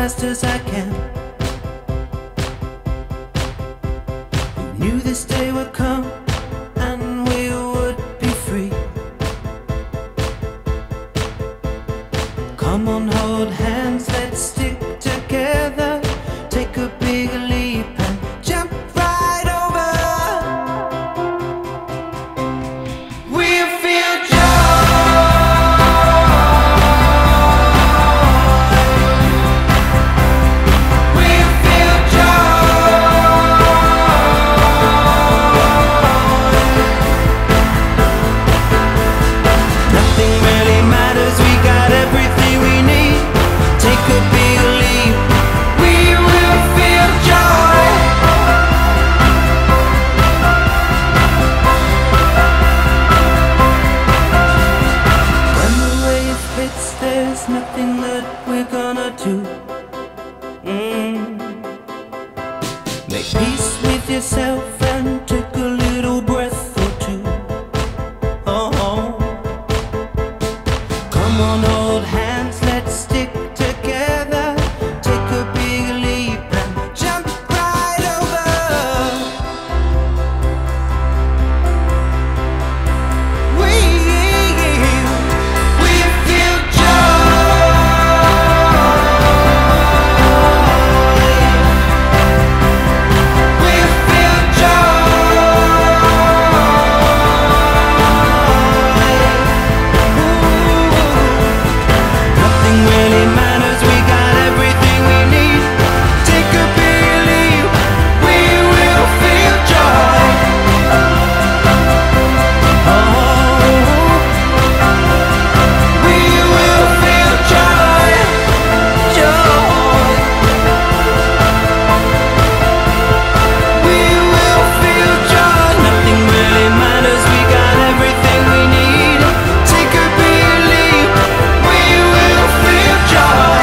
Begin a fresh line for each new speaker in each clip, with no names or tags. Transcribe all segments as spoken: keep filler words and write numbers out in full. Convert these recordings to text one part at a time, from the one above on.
fast as I can. We knew this day would come and we would be free. Come on, hold hands, let's stick together. Take a big leap and jump right over. We'll feel joy. We'll feel joy. Nothing really matters, we got everything we need. Take a big leap, we will feel joy. When the wave hits, there's nothing that we're gonna do. mm. Make peace with yourself and take a little breath or two. Oh, come on, hold hands, let's stick together. Take a big leap and jump right over. We, we feel joy. We feel Nothing really matters, we got everything we need. Take a big leap, we will feel joy. Oh, we will feel joy, joy. We will feel joy. Nothing really matters, we got everything we need. Take a big leap, we will feel joy.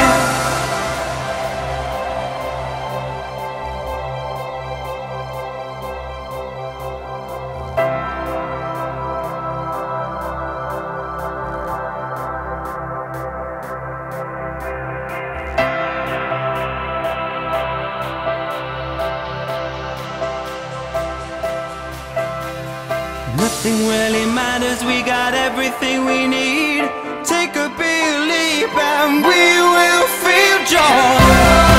Nothing really matters, we got everything we need. Take a big leap and we will feel joy.